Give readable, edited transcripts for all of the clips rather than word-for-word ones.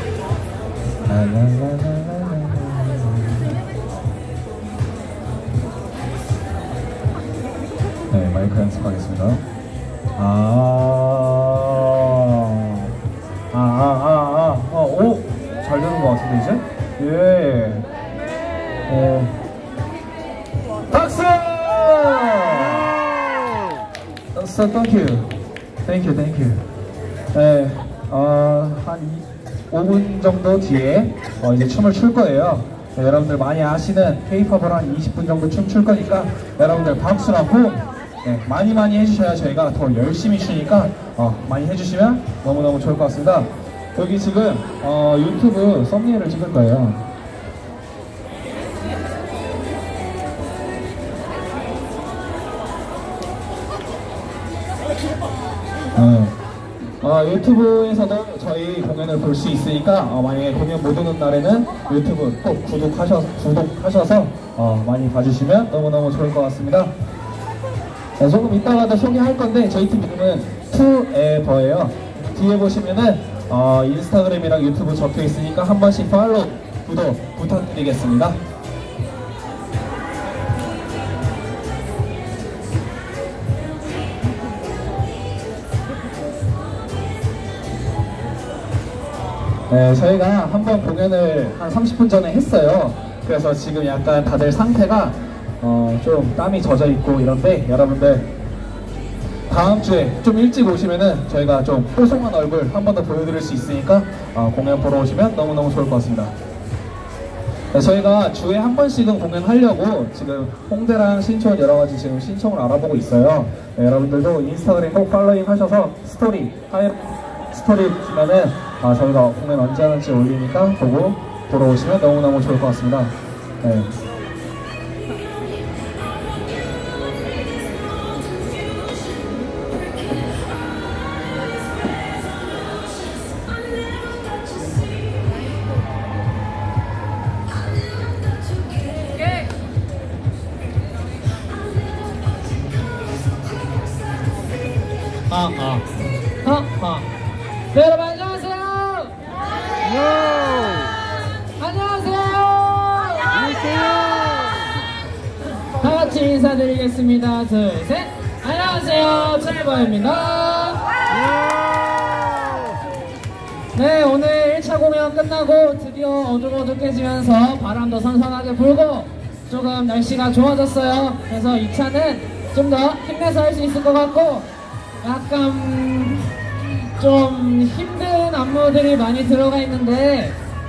네, 마이크 연습하겠습니다. 오! 잘 되는 것 같은데, 이제? 예. 박수! So, thank you. Thank you, thank you. 네, 한 5분 정도 뒤에 이제 춤을 출 거예요. 네, 여러분들 많이 아시는 K-팝으로 한 20분 정도 춤 출 거니까 여러분들 박수랑 호응 많이 해주셔야 저희가 더 열심히 추니까 많이 해주시면 너무너무 좋을 것 같습니다. 여기 지금 유튜브 썸네일을 찍을 거예요. 유튜브에서도 저희 공연을 볼 수 있으니까 만약에 공연 못 오는 날에는 유튜브 꼭 구독하셔서 많이 봐주시면 너무너무 좋을 것 같습니다. 네, 조금 이따가도 소개할 건데 저희 팀 이름은 투에버예요. 뒤에 보시면은 인스타그램이랑 유튜브 적혀 있으니까 한 번씩 팔로우, 구독 부탁드리겠습니다. 네, 저희가 한번 공연을 한 30분 전에 했어요. 그래서 지금 약간 다들 상태가 좀 땀이 젖어 있고 이런데 여러분들 다음 주에 좀 일찍 오시면은 저희가 좀 뽀송한 얼굴 한 번 더 보여드릴 수 있으니까 공연 보러 오시면 너무너무 좋을 것 같습니다. 네, 저희가 주에 한 번씩은 공연하려고 지금 홍대랑 신촌 여러가지 지금 신청을 알아보고 있어요. 네, 여러분들도 인스타그램 꼭 팔로잉 하셔서 스토리 주면은 저희가 공연 언제 하는지 올리니까 보고 보러 오시면 너무너무 좋을 것 같습니다. 네. 네, 여러분 안녕하세요. 안녕하세요. 다 같이 인사드리겠습니다. 둘, 셋. 안녕하세요. 트레버입니다. 네, 오늘 1차 공연 끝나고 드디어 어둑어둑해지면서 바람도 선선하게 불고 조금 날씨가 좋아졌어요. 그래서 2차는 좀 더 힘내서 할 수 있을 것 같고 약간 좀 힘든 안무들이 많이 들어가 있는데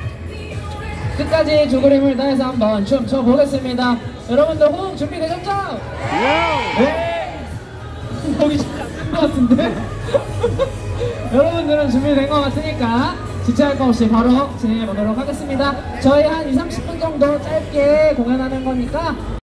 끝까지 죽으림을 다해서 한번 춤춰 보겠습니다. 여러분들 호응 준비되셨죠? 네! 보기 좀 안된 것 같은데? 여러분들은 준비된 것 같으니까 지체할 거 없이 바로 진행해 보도록 하겠습니다. 저희 한 20-30분 정도 짧게 공연하는 거니까